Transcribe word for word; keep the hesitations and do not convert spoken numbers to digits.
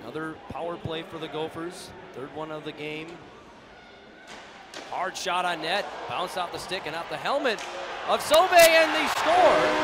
Another power play for the Gophers. Third one of the game. Hard shot on net. Bounced off the stick and off the helmet of Sauvé, and they score.